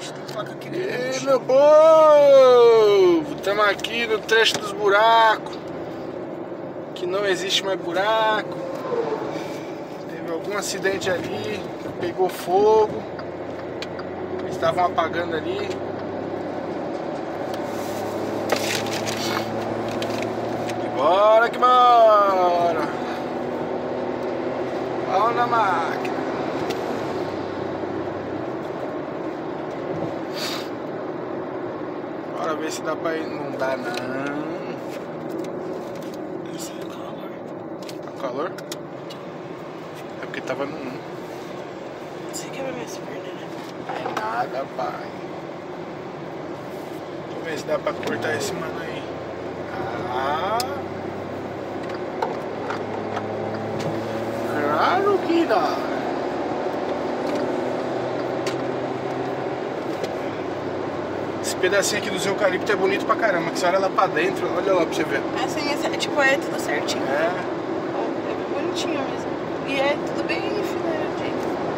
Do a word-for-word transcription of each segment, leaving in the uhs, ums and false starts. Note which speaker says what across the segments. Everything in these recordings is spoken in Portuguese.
Speaker 1: Ixi, tem placa aqui dentro.
Speaker 2: E aí, meu povo, estamos aqui no trecho dos buracos, que não existe mais buraco. Teve algum acidente ali, pegou fogo, eles estavam apagando ali. E bora que bora! Vamos na máquina. Bora ver se dá pra ir. Não dá não.
Speaker 1: Isso é calor.
Speaker 2: Tá calor? É porque tava no um.
Speaker 1: Você quebra minhas pernas, né?
Speaker 2: É nada, pai. Deixa eu ver se dá pra cortar esse mano aí. Ah! Claro que dá! Esse pedacinho aqui dos eucalipto é bonito pra caramba, que você olha lá pra dentro, olha lá pra você ver.
Speaker 1: É assim, é, tipo, é tudo certinho.
Speaker 2: É.
Speaker 1: É bem bonitinho mesmo. E é tudo bem enfileiradinho.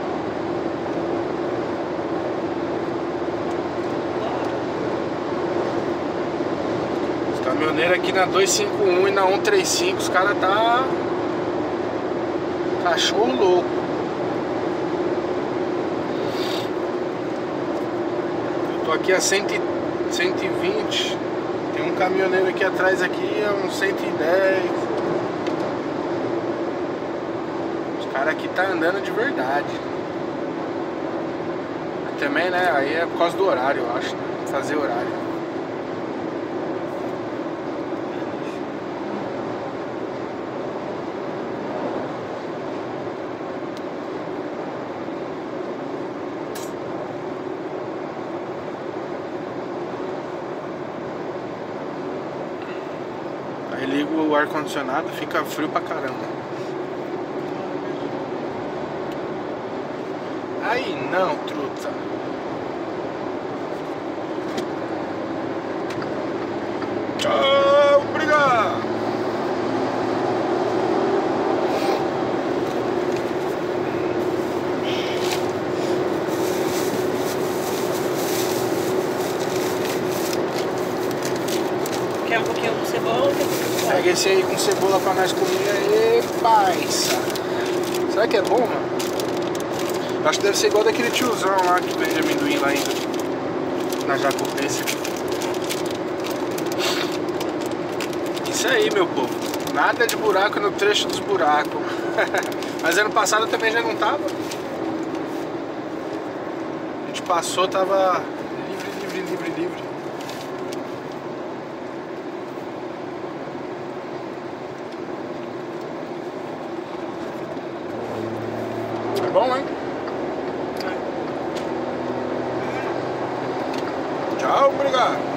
Speaker 2: Os caminhoneiros aqui na duzentos e cinquenta e um e na cento e trinta e cinco, os caras tá cachorro louco. Eu tô aqui a cem, cento e vinte. Tem um caminhoneiro aqui atrás aqui a uns cento e dez. Os caras aqui tá andando de verdade. Também, né? Aí é por causa do horário, eu acho, né? Fazer horário. Aí liga o ar-condicionado, fica frio pra caramba. Aí não, truta. Tchau, obrigado.
Speaker 1: Quer um pouquinho com cebola ou quer um pouquinho com
Speaker 2: Pega esse aí com cebola pra nós comer aí, paisa. Será que é bom, mano? Eu acho que deve ser igual daquele tiozão lá que vende amendoim lá ainda. Na Jacopência. Isso aí, meu povo. Nada de buraco no trecho dos buracos. Mas ano passado também já não tava. A gente passou, tava livre, livre, livre, livre. É bom, hein? Tchau, obrigado.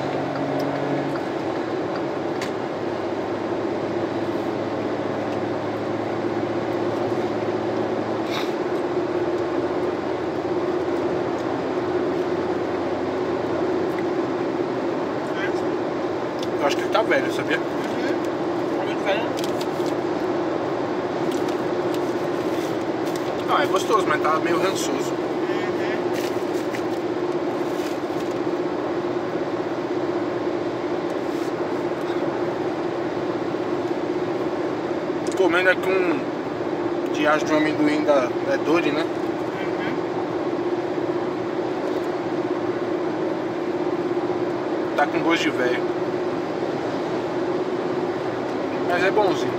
Speaker 2: Eu acho que ele tá velho, sabia?
Speaker 1: Uhum. Tá muito velho?
Speaker 2: Não, é gostoso, mas tá meio rançoso.
Speaker 1: Uhum.
Speaker 2: Comendo aqui um diacho de um amendoim da, da Dori, né?
Speaker 1: Uhum.
Speaker 2: Tá com gosto de velho. Mas é bonzinho.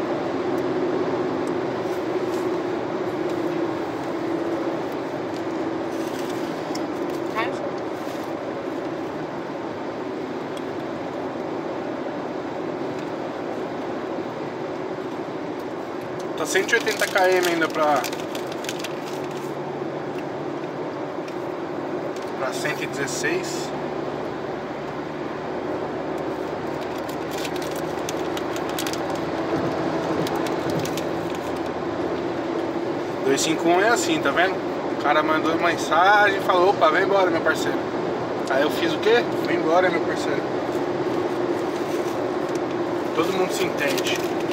Speaker 1: Mas,
Speaker 2: Tá cento e oitenta quilômetros ainda pra... Pra cento e dezesseis. duzentos e cinquenta e um é assim, tá vendo? O cara mandou mensagem e falou, opa, vem embora, meu parceiro. Aí eu fiz o quê? Fui embora, meu parceiro. Todo mundo se entende.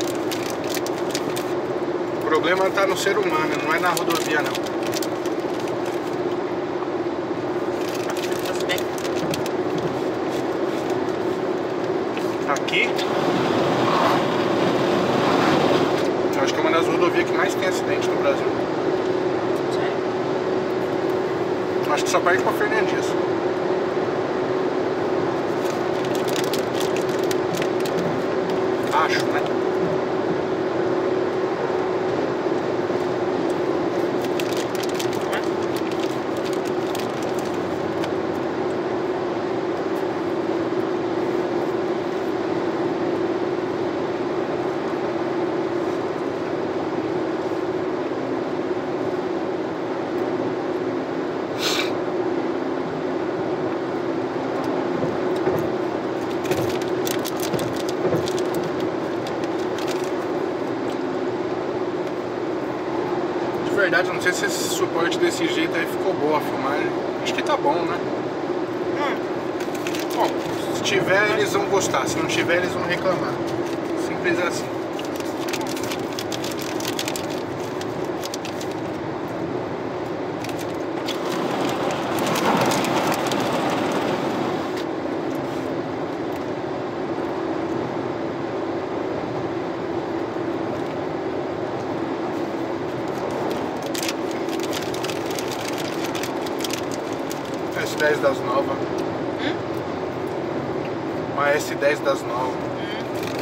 Speaker 2: O problema tá no ser humano, não é na rodovia não. aqui, eu acho que é uma das rodovias que mais tem acidente no Brasil.
Speaker 1: Sério?
Speaker 2: Acho que só perde pra Fernandes. Acho, né? Na verdade, eu não sei se esse suporte desse jeito aí ficou boa a filmagem. Acho que tá bom, né?
Speaker 1: Hum.
Speaker 2: Bom, se tiver eles vão gostar, se não tiver eles vão reclamar. Simples assim. S dez das novas.
Speaker 1: Hum?
Speaker 2: Uma S dez das novas.
Speaker 1: Hum.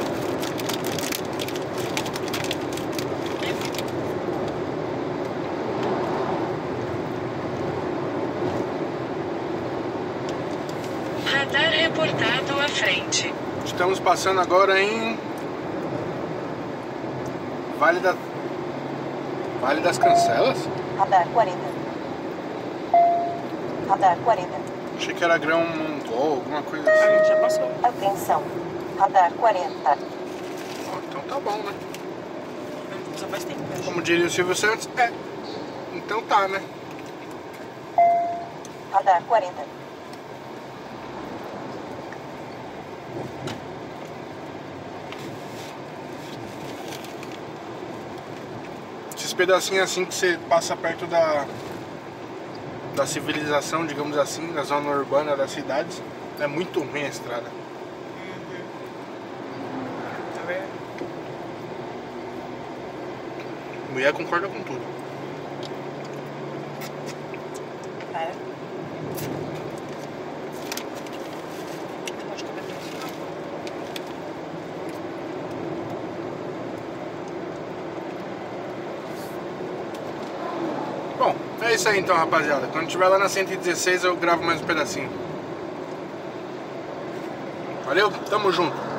Speaker 3: Radar reportado à frente.
Speaker 2: Estamos passando agora em Vale da Vale das Cancelas?
Speaker 4: Radar quarenta. Radar quarenta.
Speaker 2: Achei que era grão mongol, alguma coisa
Speaker 1: A
Speaker 2: assim.
Speaker 1: gente já passou.
Speaker 4: Atenção. Radar quarenta.
Speaker 2: Ó, então tá bom, né?
Speaker 1: Só faz tempo, né?
Speaker 2: Como diria o Silvio Santos, é. Então tá, né?
Speaker 4: Radar quarenta.
Speaker 2: Esses pedacinhos assim que você passa perto da da civilização, digamos assim, da zona urbana das cidades, é muito ruim a estrada.
Speaker 1: Uhum. Tá vendo?
Speaker 2: Mulher concorda com tudo.
Speaker 1: Para. Pode comer pra isso, não.
Speaker 2: Bom, é isso aí então, rapaziada. Quando tiver lá na cento e dezesseis eu gravo mais um pedacinho. Valeu, tamo junto.